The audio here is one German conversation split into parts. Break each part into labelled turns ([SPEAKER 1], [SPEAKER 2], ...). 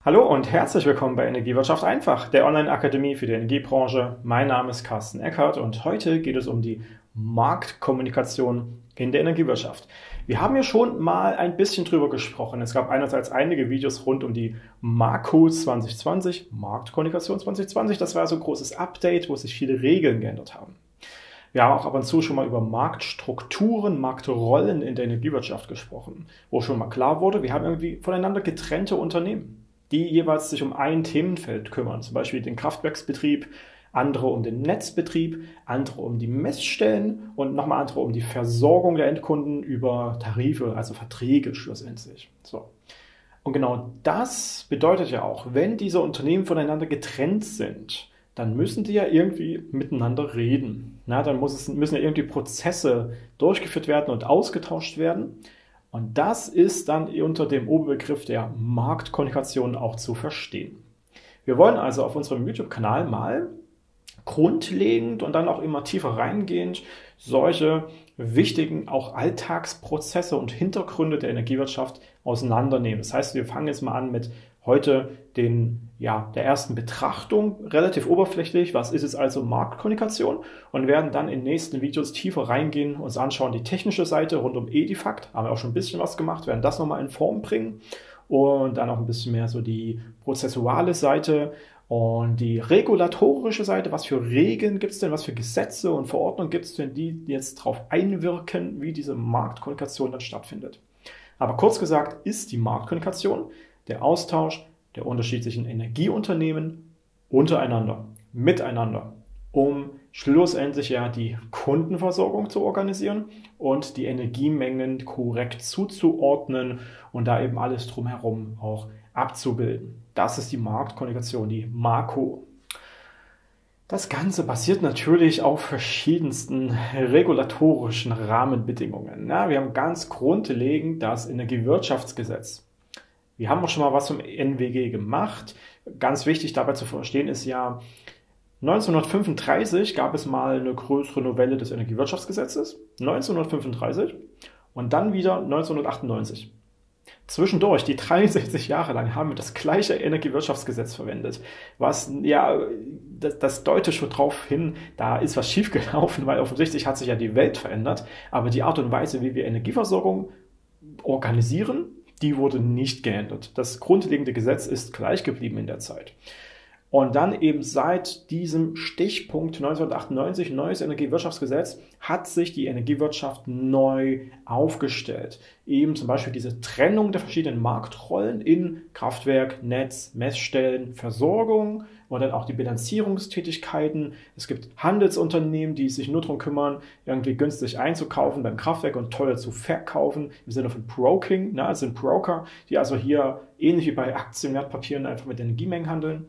[SPEAKER 1] Hallo und herzlich willkommen bei Energiewirtschaft einfach, der Online-Akademie für die Energiebranche. Mein Name ist Carsten Eckert und heute geht es um die Marktkommunikation in der Energiewirtschaft. Wir haben ja schon mal ein bisschen drüber gesprochen. Es gab einerseits einige Videos rund um die Marco 2020, Marktkommunikation 2020. Das war so ein großes Update, wo sich viele Regeln geändert haben. Wir haben auch ab und zu schon mal über Marktstrukturen, Marktrollen in der Energiewirtschaft gesprochen, wo schon mal klar wurde, wir haben irgendwie voneinander getrennte Unternehmen, die jeweils sich um ein Themenfeld kümmern, zum Beispiel den Kraftwerksbetrieb, andere um den Netzbetrieb, andere um die Messstellen und nochmal andere um die Versorgung der Endkunden über Tarife, also Verträge schlussendlich. So. Und genau das bedeutet ja auch, wenn diese Unternehmen voneinander getrennt sind, dann müssen die ja irgendwie miteinander reden. Dann müssen ja irgendwie Prozesse durchgeführt werden und ausgetauscht werden. Und das ist dann unter dem Oberbegriff der Marktkommunikation auch zu verstehen. Wir wollen also auf unserem YouTube-Kanal mal grundlegend und dann auch immer tiefer reingehend solche wichtigen auch Alltagsprozesse und Hintergründe der Energiewirtschaft auseinandernehmen. Das heißt, wir fangen jetzt mal an mit heute der ersten Betrachtung, relativ oberflächlich, was ist es also Marktkommunikation, und werden dann in den nächsten Videos tiefer reingehen, uns anschauen die technische Seite rund um Edifact, haben wir auch schon ein bisschen was gemacht, werden das nochmal in Form bringen und dann auch ein bisschen mehr so die prozessuale Seite und die regulatorische Seite, was für Regeln gibt es denn, was für Gesetze und Verordnungen gibt es denn, die jetzt darauf einwirken, wie diese Marktkommunikation dann stattfindet. Aber kurz gesagt ist die Marktkommunikation der Austausch der unterschiedlichen Energieunternehmen untereinander, miteinander, um schlussendlich ja die Kundenversorgung zu organisieren und die Energiemengen korrekt zuzuordnen und da eben alles drumherum auch abzubilden. Das ist die Marktkommunikation, die Marco. Das Ganze basiert natürlich auf verschiedensten regulatorischen Rahmenbedingungen. Wir haben ganz grundlegend das Energiewirtschaftsgesetz. Wir haben auch schon mal was zum NWG gemacht. Ganz wichtig dabei zu verstehen ist ja, 1935 gab es mal eine größere Novelle des Energiewirtschaftsgesetzes, 1935 und dann wieder 1998. Zwischendurch, die 63 Jahre lang, haben wir das gleiche Energiewirtschaftsgesetz verwendet, was ja, das deutet schon drauf hin, da ist was schiefgelaufen, weil offensichtlich hat sich ja die Welt verändert, aber die Art und Weise, wie wir Energieversorgung organisieren, die wurde nicht geändert. Das grundlegende Gesetz ist gleich geblieben in der Zeit. Und dann eben seit diesem Stichpunkt 1998, neues Energiewirtschaftsgesetz, hat sich die Energiewirtschaft neu aufgestellt. Eben zum Beispiel diese Trennung der verschiedenen Marktrollen in Kraftwerk, Netz, Messstellen, Versorgung und dann auch die Bilanzierungstätigkeiten. Es gibt Handelsunternehmen, die sich nur darum kümmern, irgendwie günstig einzukaufen beim Kraftwerk und teuer zu verkaufen, im Sinne von Broking. Es sind Broker, die also hier ähnlich wie bei Aktienwertpapieren einfach mit Energiemengen handeln.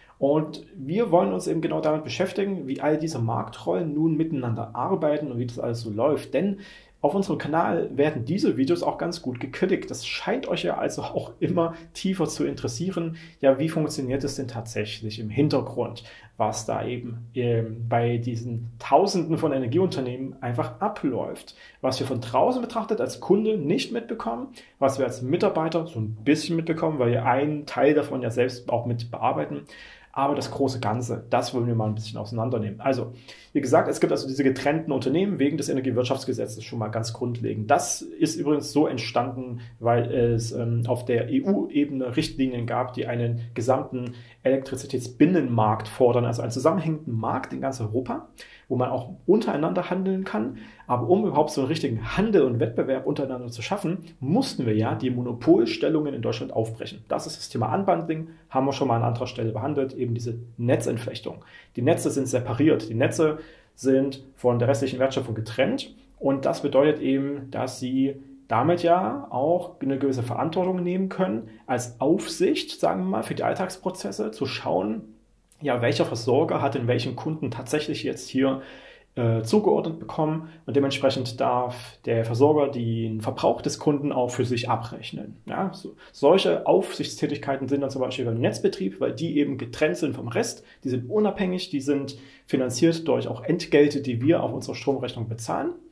[SPEAKER 1] Und wir wollen uns eben genau damit beschäftigen, wie all diese Marktrollen nun miteinander arbeiten und wie das alles so läuft. Denn auf unserem Kanal werden diese Videos auch ganz gut geklickt. Das scheint euch ja also auch immer tiefer zu interessieren. Ja, wie funktioniert es denn tatsächlich im Hintergrund, was da eben bei diesen Tausenden von Energieunternehmen einfach abläuft. Was wir von draußen betrachtet als Kunde nicht mitbekommen, was wir als Mitarbeiter so ein bisschen mitbekommen, weil wir einen Teil davon ja selbst auch mit bearbeiten. Aber das große Ganze, das wollen wir mal ein bisschen auseinandernehmen. Also, wie gesagt, es gibt also diese getrennten Unternehmen wegen des Energiewirtschaftsgesetzes schon mal ganz grundlegend. Das ist übrigens so entstanden, weil es auf der EU-Ebene Richtlinien gab, die einen gesamten Elektrizitätsbinnenmarkt fordern, also einen zusammenhängenden Markt in ganz Europa, wo man auch untereinander handeln kann. Aber um überhaupt so einen richtigen Handel und Wettbewerb untereinander zu schaffen, mussten wir ja die Monopolstellungen in Deutschland aufbrechen. Das ist das Thema Unbundling, haben wir schon mal an anderer Stelle behandelt, eben diese Netzentflechtung. Die Netze sind separiert, die Netze sind von der restlichen Wertschöpfung getrennt und das bedeutet eben, dass sie damit ja auch eine gewisse Verantwortung nehmen können, als Aufsicht, sagen wir mal, für die Alltagsprozesse zu schauen, ja, welcher Versorger hat denn welchen Kunden tatsächlich jetzt hier zugeordnet bekommen und dementsprechend darf der Versorger den Verbrauch des Kunden auch für sich abrechnen. Ja, solche Aufsichtstätigkeiten sind dann zum Beispiel beim Netzbetrieb, weil die eben getrennt sind vom Rest, die sind unabhängig, die sind finanziert durch auch Entgelte, die wir auf unserer Stromrechnung bezahlen.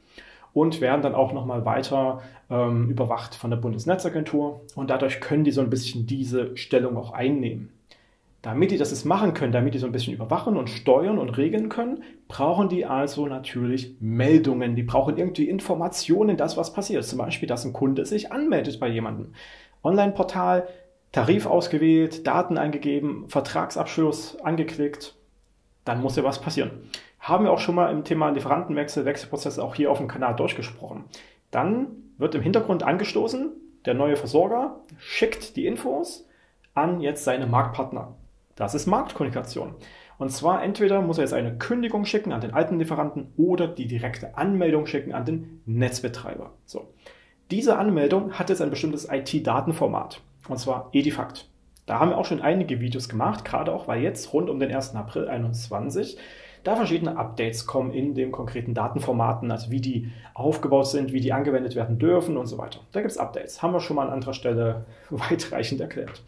[SPEAKER 1] und werden dann auch nochmal weiter überwacht von der Bundesnetzagentur. Und dadurch können die so ein bisschen diese Stellung auch einnehmen. Damit die das jetzt machen können, damit die so ein bisschen überwachen und steuern und regeln können, brauchen die also natürlich Meldungen. Die brauchen irgendwie Informationen, das was passiert. Zum Beispiel, dass ein Kunde sich anmeldet bei jemandem. Online-Portal, Tarif ausgewählt, Daten eingegeben, Vertragsabschluss angeklickt, dann muss ja was passieren. Haben wir auch schon mal im Thema Lieferantenwechsel, Wechselprozesse auch hier auf dem Kanal durchgesprochen. Dann wird im Hintergrund angestoßen, der neue Versorger schickt die Infos an jetzt seine Marktpartner. Das ist Marktkommunikation. Und zwar entweder muss er jetzt eine Kündigung schicken an den alten Lieferanten oder die direkte Anmeldung schicken an den Netzbetreiber. So. Diese Anmeldung hat jetzt ein bestimmtes IT-Datenformat, und zwar Edifact. Da haben wir auch schon einige Videos gemacht, gerade auch, weil jetzt rund um den 1. April 2021 da verschiedene Updates kommen in den konkreten Datenformaten, also wie die aufgebaut sind, wie die angewendet werden dürfen und so weiter. Da gibt es Updates, haben wir schon mal an anderer Stelle weitreichend erklärt.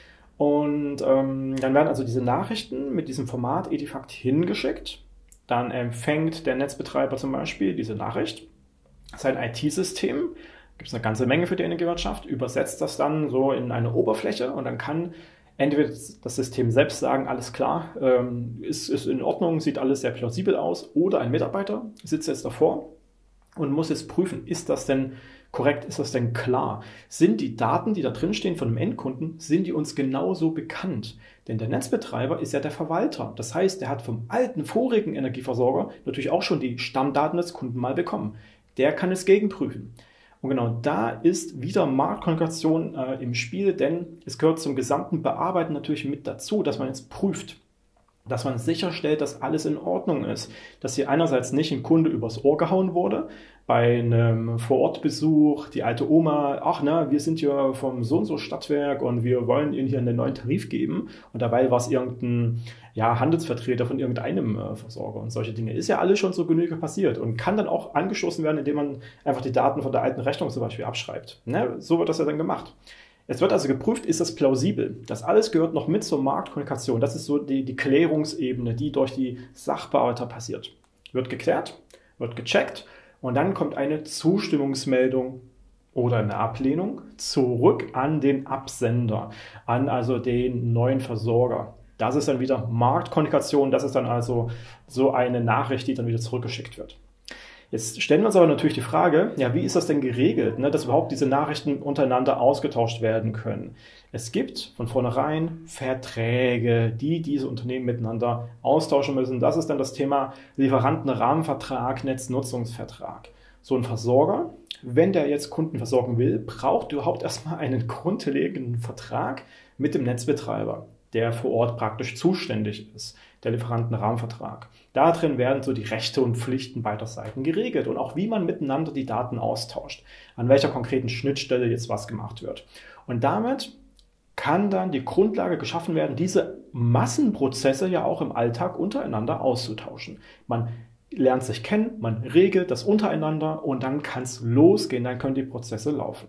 [SPEAKER 1] Und dann werden also diese Nachrichten mit diesem Format Edifact hingeschickt. Dann empfängt der Netzbetreiber zum Beispiel diese Nachricht. Sein IT-System, gibt es eine ganze Menge für die Energiewirtschaft, übersetzt das dann so in eine Oberfläche und dann kann entweder das System selbst sagen, alles klar, ist in Ordnung, sieht alles sehr plausibel aus, oder ein Mitarbeiter sitzt jetzt davor und muss jetzt prüfen, ist das denn korrekt, ist das denn klar? Sind die Daten, die da drin stehen von dem Endkunden, sind die uns genauso bekannt? Denn der Netzbetreiber ist ja der Verwalter. Das heißt, der hat vom alten, vorigen Energieversorger natürlich auch schon die Stammdaten des Kunden mal bekommen. Der kann es gegenprüfen. Und genau da ist wieder Marktkommunikation im Spiel, denn es gehört zum gesamten Bearbeiten natürlich mit dazu, dass man jetzt prüft, dass man sicherstellt, dass alles in Ordnung ist, dass hier einerseits nicht ein Kunde übers Ohr gehauen wurde, bei einem Vorortbesuch, die alte Oma, ach na, wir sind ja vom so und so Stadtwerk und wir wollen Ihnen hier einen neuen Tarif geben und dabei war es irgendein Handelsvertreter von irgendeinem Versorger und solche Dinge. Ist ja alles schon so Genüge passiert und kann dann auch angestoßen werden, indem man einfach die Daten von der alten Rechnung zum Beispiel abschreibt. Ne? So wird das ja dann gemacht. Es wird also geprüft, ist das plausibel? Das alles gehört noch mit zur Marktkommunikation. Das ist so die Klärungsebene, die durch die Sachbearbeiter passiert. Wird geklärt, wird gecheckt und dann kommt eine Zustimmungsmeldung oder eine Ablehnung zurück an den Absender, an also den neuen Versorger. Das ist dann wieder Marktkommunikation, das ist dann also so eine Nachricht, die dann wieder zurückgeschickt wird. Jetzt stellen wir uns aber natürlich die Frage, ja, wie ist das denn geregelt, ne, dass überhaupt diese Nachrichten untereinander ausgetauscht werden können? Es gibt von vornherein Verträge, die diese Unternehmen miteinander austauschen müssen. Das ist dann das Thema Lieferantenrahmenvertrag, Netznutzungsvertrag. So ein Versorger, wenn der jetzt Kunden versorgen will, braucht überhaupt erstmal einen grundlegenden Vertrag mit dem Netzbetreiber, der vor Ort praktisch zuständig ist, der Lieferantenrahmenvertrag. Da drin werden so die Rechte und Pflichten beider Seiten geregelt und auch wie man miteinander die Daten austauscht, an welcher konkreten Schnittstelle jetzt was gemacht wird. Und damit kann dann die Grundlage geschaffen werden, diese Massenprozesse ja auch im Alltag untereinander auszutauschen. Man lernt sich kennen, man regelt das untereinander und dann kann es losgehen, dann können die Prozesse laufen.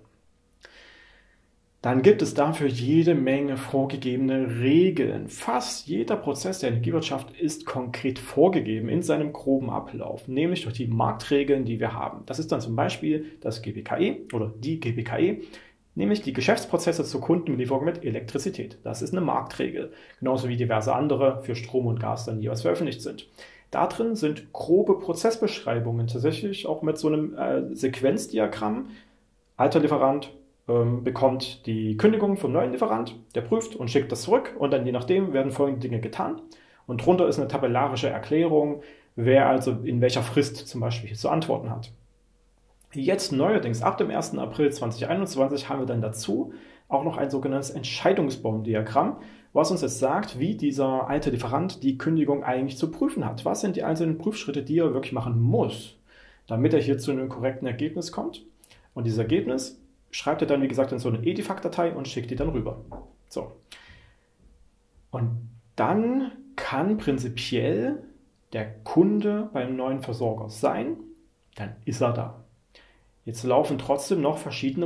[SPEAKER 1] Dann gibt es dafür jede Menge vorgegebene Regeln. Fast jeder Prozess der Energiewirtschaft ist konkret vorgegeben in seinem groben Ablauf, nämlich durch die Marktregeln, die wir haben. Das ist dann zum Beispiel das GBKE oder die GBKE, nämlich die Geschäftsprozesse zur Kundenbelieferung mit Elektrizität. Das ist eine Marktregel, genauso wie diverse andere für Strom und Gas dann jeweils veröffentlicht sind. Da drin sind grobe Prozessbeschreibungen, tatsächlich auch mit so einem Sequenzdiagramm. Alter Lieferant bekommt die Kündigung vom neuen Lieferant, der prüft und schickt das zurück und dann je nachdem werden folgende Dinge getan. Und drunter ist eine tabellarische Erklärung, wer also in welcher Frist zum Beispiel hier zu antworten hat. Jetzt neuerdings, ab dem 1. April 2021, haben wir dann dazu auch noch ein sogenanntes Entscheidungsbaumdiagramm, was uns jetzt sagt, wie dieser alte Lieferant die Kündigung eigentlich zu prüfen hat. Was sind die einzelnen Prüfschritte, die er wirklich machen muss, damit er hier zu einem korrekten Ergebnis kommt. Und dieses Ergebnis schreibt er dann, wie gesagt, in so eine Edifact-Datei und schickt die dann rüber. So. Und dann kann prinzipiell der Kunde beim neuen Versorger sein, dann ist er da. Jetzt laufen trotzdem noch verschiedene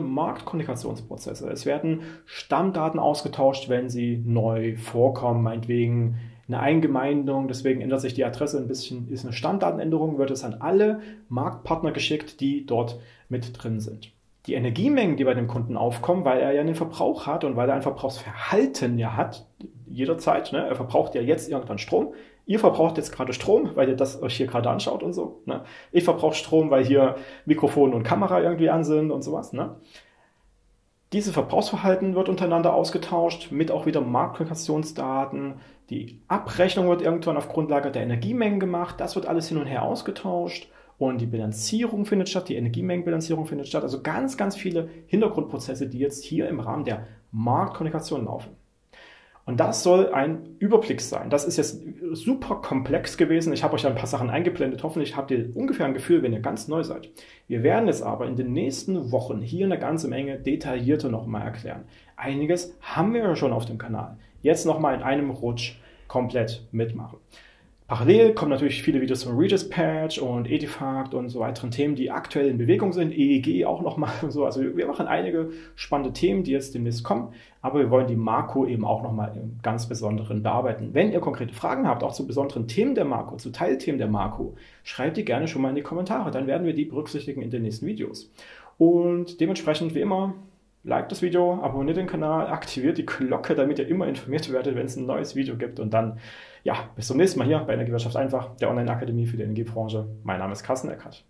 [SPEAKER 1] Marktkommunikationsprozesse. Es werden Stammdaten ausgetauscht, wenn sie neu vorkommen, meinetwegen eine Eingemeindung, deswegen ändert sich die Adresse ein bisschen, ist eine Stammdatenänderung, wird es an alle Marktpartner geschickt, die dort mit drin sind. Die Energiemengen, die bei dem Kunden aufkommen, weil er ja einen Verbrauch hat und weil er ein Verbrauchsverhalten ja hat, jederzeit, ne? Er verbraucht ja jetzt irgendwann Strom. Ihr verbraucht jetzt gerade Strom, weil ihr das euch hier gerade anschaut und so. Ne? Ich verbrauche Strom, weil hier Mikrofon und Kamera irgendwie an sind und sowas. Ne? Dieses Verbrauchsverhalten wird untereinander ausgetauscht mit auch wieder Marktkommunikationsdaten. Die Abrechnung wird irgendwann auf Grundlage der Energiemengen gemacht. Das wird alles hin und her ausgetauscht. Und die Bilanzierung findet statt, die Energiemengenbilanzierung findet statt. Also ganz, ganz viele Hintergrundprozesse, die jetzt hier im Rahmen der Marktkommunikation laufen. Und das soll ein Überblick sein. Das ist jetzt super komplex gewesen. Ich habe euch ein paar Sachen eingeblendet. Hoffentlich habt ihr ungefähr ein Gefühl, wenn ihr ganz neu seid. Wir werden es aber in den nächsten Wochen hier eine ganze Menge detaillierter nochmal erklären. Einiges haben wir ja schon auf dem Kanal. Jetzt nochmal in einem Rutsch komplett mitmachen. Parallel kommen natürlich viele Videos zum Redispatch und Edifact und so weiteren Themen, die aktuell in Bewegung sind. EEG auch nochmal und so. Also wir machen einige spannende Themen, die jetzt demnächst kommen. Aber wir wollen die Marco eben auch nochmal im ganz Besonderen bearbeiten. Wenn ihr konkrete Fragen habt, auch zu besonderen Themen der Marco, zu Teilthemen der Marco, schreibt die gerne schon mal in die Kommentare. Dann werden wir die berücksichtigen in den nächsten Videos. Und dementsprechend, wie immer, liked das Video, abonniert den Kanal, aktiviert die Glocke, damit ihr immer informiert werdet, wenn es ein neues Video gibt. Und dann, ja, bis zum nächsten Mal hier bei Energiewirtschaft einfach, der Online-Akademie für die Energiebranche. Mein Name ist Carsten Eckert.